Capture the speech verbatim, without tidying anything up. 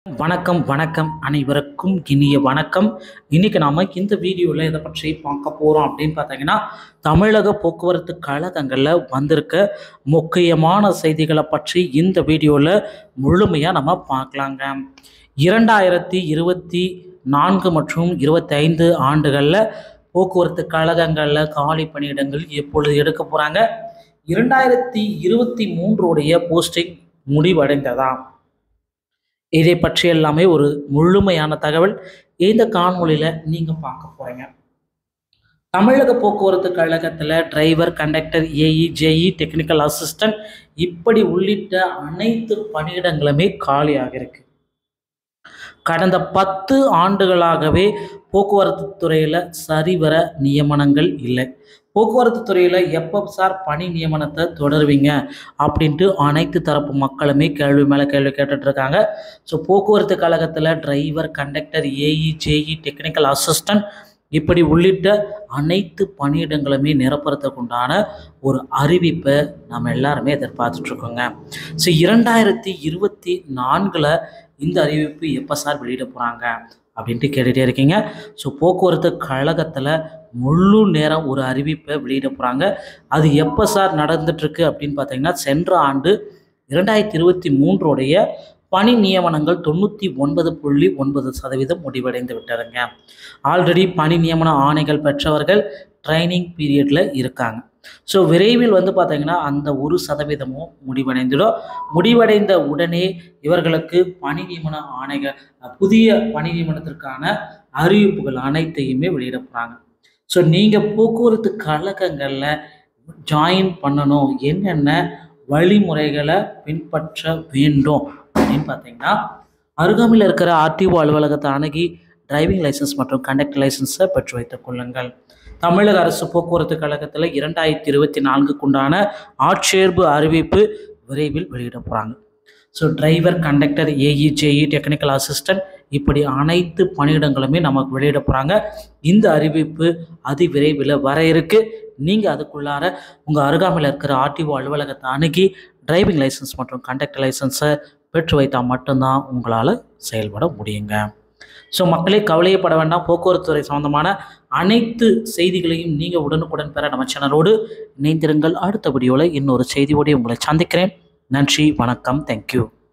வணக்கம் வணக்கம் அனைவருக்கும் இனிய வணக்கம். இன்னைக்கு நாம இந்த வீடியோவில் இதை பற்றி பார்க்க போகிறோம் அப்படின்னு பார்த்தீங்கன்னா, தமிழக போக்குவரத்து கழகங்களில் வந்திருக்க முக்கியமான செய்திகளை பற்றி இந்த வீடியோவில் முழுமையாக நம்ம பார்க்கலாங்க. இரண்டாயிரத்தி இருபத்தி நான்கு மற்றும் இருபத்தி ஐந்து ஆண்டுகளில் போக்குவரத்து கழகங்களில் காலி பணியிடங்கள் எப்பொழுது எடுக்க போகிறாங்க, இரண்டாயிரத்தி இருபத்தி மூன்றுடைய போஸ்டிங் முடிவடைந்ததா, இதை பற்றி எல்லாமே ஒரு முழுமையான தகவல் இந்த காணொளியில் நீங்கள் பார்க்க போகிறீங்க. தமிழக போக்குவரத்து கழகத்தில் driver, conductor, AE, JE, technical assistant இப்படி உள்ளிட்ட அனைத்து பணியிடங்களுமே காலியாக இருக்கு. கடந்த பத்து ஆண்டுகளாகவே போக்குவரத்து துறையில் சரிவர நியமனங்கள் இல்லை. போக்குவரத்து துறையில் எப்போ சார் பணி நியமனத்தை தொடருவீங்க அப்படின்ட்டு அனைத்து தரப்பு மக்களுமே கேள்வி மேலே கேள்வி கேட்டுட்டு இருக்காங்க. ஸோ போக்குவரத்து கழகத்தில் driver, conductor, AE, JE, technical assistant இப்படி உள்ளிட்ட அனைத்து பணியிடங்களுமே நிரப்புறதுக்கு உண்டான ஒரு அறிவிப்பை நம்ம எல்லாருமே எதிர்பார்த்துட்ருக்கோங்க. ஸோ இரண்டாயிரத்தி இருபத்தி நான்கில் இந்த அறிவிப்பு எப்போ சார் வெளியிட போகிறாங்க அப்படின்ட்டு கேட்டுகிட்டே இருக்கீங்க. ஸோ போக்குவரத்து கழகத்தில் முழு நேரம் ஒரு அறிவிப்பை வெளியிட போகிறாங்க. அது எப்போ சார் நடந்துட்டுருக்கு அப்படின்னு பார்த்தீங்கன்னா, சென்ற ஆண்டு இரண்டாயிரத்தி இருபத்தி மூன்றுடைய பணி நியமனங்கள் தொண்ணூற்றி ஒன்பது புள்ளி ஒன்பது சதவீதம் முடிவடைந்து விட்டதுங்க. ஆல்ரெடி பணி நியமன ஆணைகள் பெற்றவர்கள் ட்ரைனிங் பீரியடில் இருக்காங்க. ஸோ விரைவில் வந்து பார்த்திங்கன்னா அந்த ஒரு சதவீதமும் முடிவடைந்துடும். முடிவடைந்த உடனே இவர்களுக்கு பணி நியமன ஆணைகள், புதிய பணி நியமனத்திற்கான அறிவிப்புகள் அனைத்தையுமே வெளியிட போகிறாங்க. ஸோ நீங்கள் போக்குவரத்து கழகங்களில் ஜாயின் பண்ணணும், என்னென்ன வழிமுறைகளை பின்பற்ற வேண்டும் அப்படின்னு பார்த்தீங்கன்னா, அருகாமையில் இருக்கிற ஆர்டிஓ அலுவலகத்தை அணுகி டிரைவிங் லைசன்ஸ் மற்றும் கண்டக்டர் லைசன்ஸை பெற்று வைத்துக் கொள்ளுங்கள். தமிழக அரசு போக்குவரத்து கழகத்தில் இரண்டாயிரத்தி இருபத்தி நான்குக்குண்டான ஆட்சேர்ப்பு அறிவிப்பு விரைவில் வெளியிட போகிறாங்க. So driver, conductor, AE, JE, technical assistant இப்படி அனைத்து பணியிடங்களுமே நமக்கு வெளியிட போகிறாங்க. இந்த அறிவிப்பு அதி விரைவில் வர இருக்கு. நீங்கள் அதுக்குள்ளார உங்கள் அருகாமையில் இருக்கிற ஆர்டிஓ அலுவலகத்தை அணுகி டிரைவிங் லைசன்ஸ் மற்றும் கண்டக்டர் லைசன்ஸை பெற்று வைத்தால் மட்டும்தான் உங்களால் செயல்பட முடியுங்க. ஸோ மக்களே கவலையப்பட வேண்டாம். போக்குவரத்து துறை சம்பந்தமான அனைத்து செய்திகளையும் நீங்கள் உடனுக்குடன் பெற நம்ம சேனலோடு இணைந்திருங்கள். அடுத்த வீடியோவில் இன்னொரு செய்தியோடு உங்களை சந்திக்கிறேன். நன்றி, வணக்கம், தேங்க்யூ.